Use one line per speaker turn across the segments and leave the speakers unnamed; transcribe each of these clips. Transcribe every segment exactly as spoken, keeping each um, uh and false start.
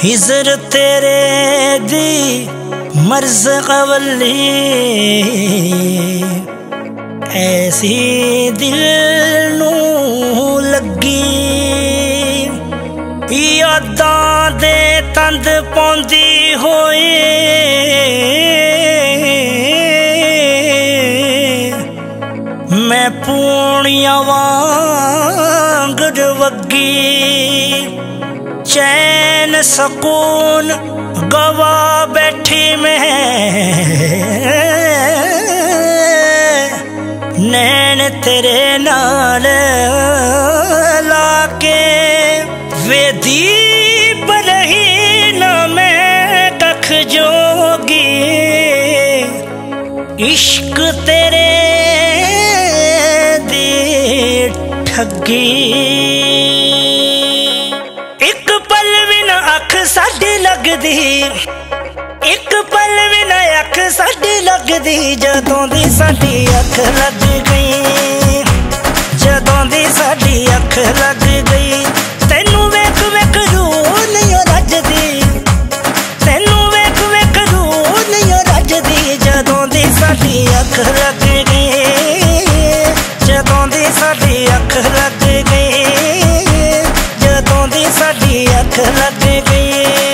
हिजर तेरे दी मर्ज कवली ऐसी दिल नू लगी, यादां दे तंद पौंदी होई मैं पूनिया वांग वगी। चैन सकून गवा बैठी मैं नैन तेरे नाल लाके वेदी बरही न मैं कख जोगी। इश्क तेरे दी ठगी एक पल भी न अख साडी लगदी, एक पल भी न अख साडी लगदी जदों दी साडी अख लग गई, जदों दी साडी अख लग गई। तैनू वेख वेख रूह नहीं रजदी, तैनू वेख वेख रूह नहीं रजदी जदों दी साडी अख लग गई, जदों दी साडी अख लग गई, जदों दी साडी अख लग गई।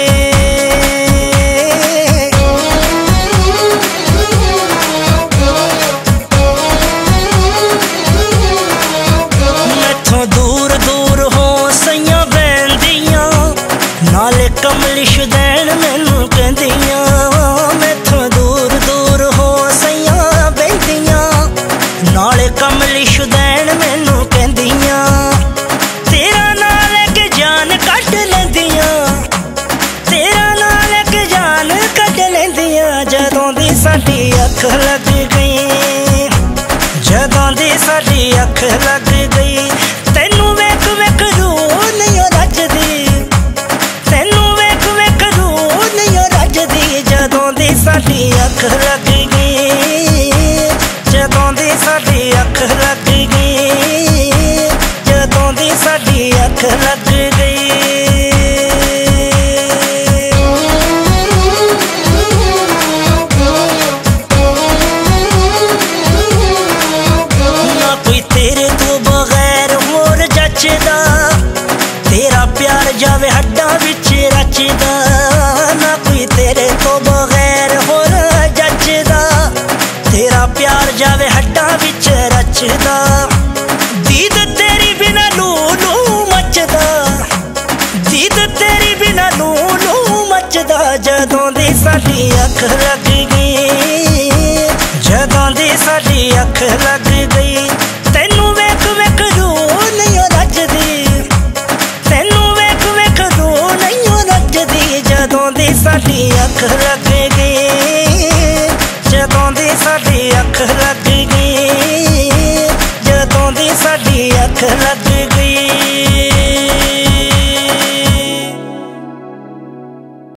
मैथों दूर दूर हो सैयां बहंदियां नाले कमलिश दैन मैनू कहंदियां। मैथों दूर दूर हो सैयां बहंदियां नाले कमलिश दैन मैनू कहंदियां। तेरा नाम लेके जान कट लेंदियां, तेरा नाम लेके जान कट लेंदियां जदों दी साडी अख लग गई, जदों दी साडी अख लग गई। तैनू वेख वेख रूह नहीं रजदी, तैनू वेख वेख रूह नहीं रजदी जदों दी साडी अख लग गई, जदों दी साडी अख लग गई, जदों दी साडी अख लग गई। ना कोई तेरे तो बगैर होर जचदा, तेरा प्यार जावे हड्डां विच रचदा। ना कोई तेरे तो बगैर होर जचदा, तेरा प्यार जावे हड्डां विच रचदा। दीद तेरी बिना लू लू मचदा, दीद तेरी बिना लू लू मचदा जदों दी साडी अख लग गई, जदों दी साडी अख लग गई। तैनू वेख वेख रूह नहीं रजदी, तैनू वेख वेख रूह नहीं रजदी जदों दी साडी अख लग गई, जदों दी साडी अख लग गई, जदों दी साडी अख लग